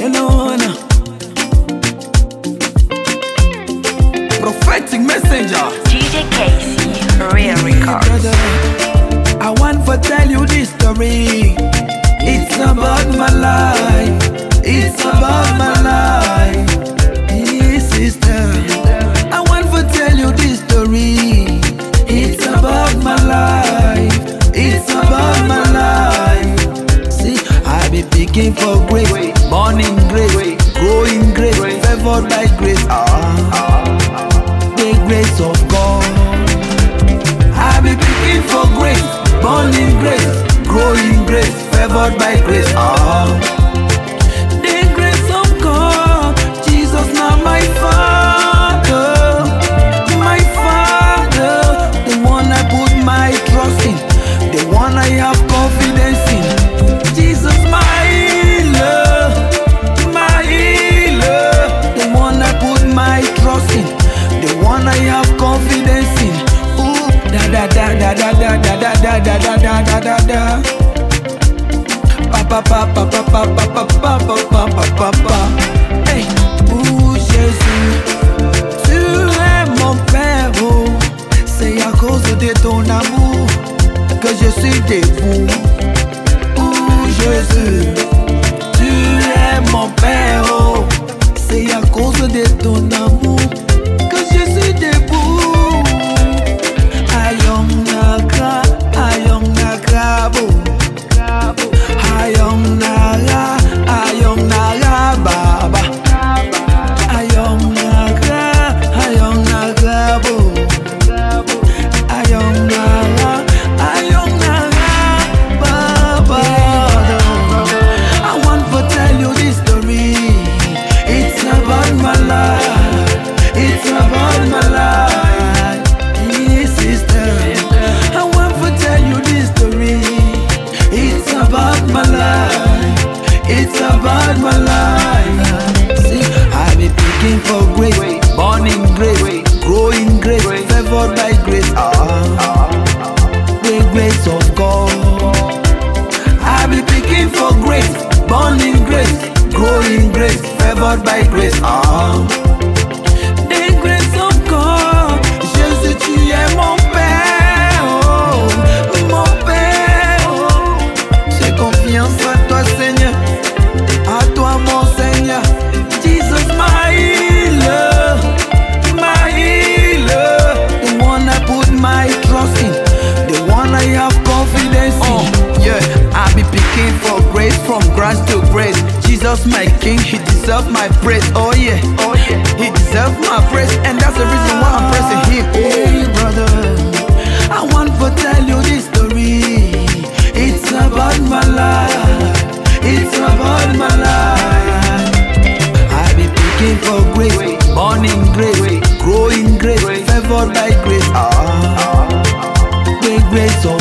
Elona, prophetic messenger. DJ Casey, Real Records. Brother, I want to tell you this story. It's about my life. It's about my life. Hey, sister, I want to tell you this story. It's about my life. It's about my life. See, I be picking for grace, born in grace, growing grace, favored by grace. The grace of God. I be picking for grace, born in grace, growing grace, favored by grace. The grace of God. Jesus now my Father, my Father, the one I put my trust in, the one I have confidence in. Jesus my healer, the one I put my trust in, the one I have confidence in. Ooh, da da da da da da da da da da da da da da. Pa pa pa pa pa pa pa pa pa pa pa pa pa. Hey, ooh Jésus, tu es mon Père. Oh, c'est à cause de ton amour que je suis debout. Ooh Jésus, tu es mon Père. Oh, c'est à cause de ton amour que je suis debout. Ayong naga, bo. Ayong naga, baba. Ayong naga, bo. Ayong naga, baba. I want to tell you this story. It's about my life. It's about my life. Hey, sister, I want to tell you this story. It's about my life. It's about my life. See, I be picking for grace, born in grace, growing grace, favored by grace. The grace of God. I be picking for grace, born in grace, growing grace, favored by grace. The grace of God. Jésus, tu es mon Père. Oh, mon Père. J'ai confiance à toi, Seigneur. À toi, mon Seigneur. Jesus, my healer. My healer. The one I put my trust in. The one I have confidence in. Yeah, I be picking for grace from grace to grace. Jesus, my King, He deserves my praise. Oh yeah, He deserves my praise, and that's the reason why I'm praising Him. Hey brother, I want to tell you this story. It's about my life. It's about my life. I be picking for grace, born in grace, growing grace, favored by grace. The grace of